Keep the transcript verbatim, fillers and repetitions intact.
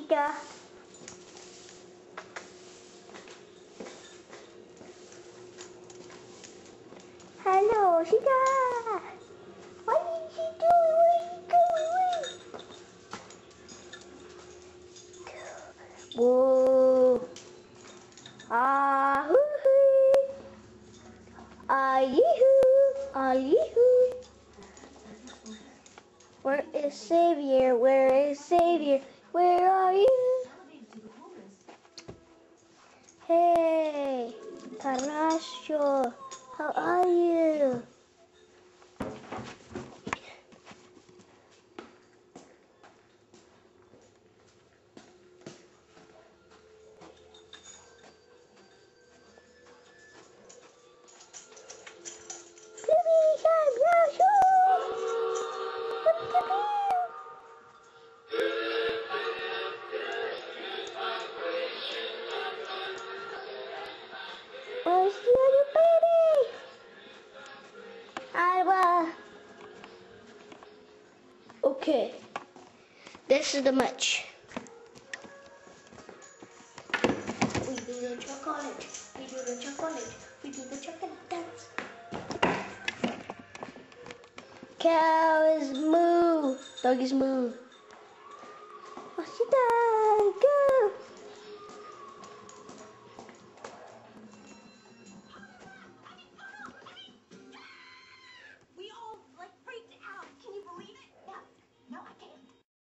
Sita. Hello, Sita. What did she do? Where are you going? Whoa. Ah, hoo hoo. Ah, yee-hoo. Ah, yee-hoo. Where is Savior? Where is Savior? Where are you? Hey, Carrasco, how are you? Where's the other baby? Alba. Okay, this is the match. We do the chocolate. We do the chocolate. We do the chocolate dance. Cows moo. Doggies moo. Oh, she died. Go.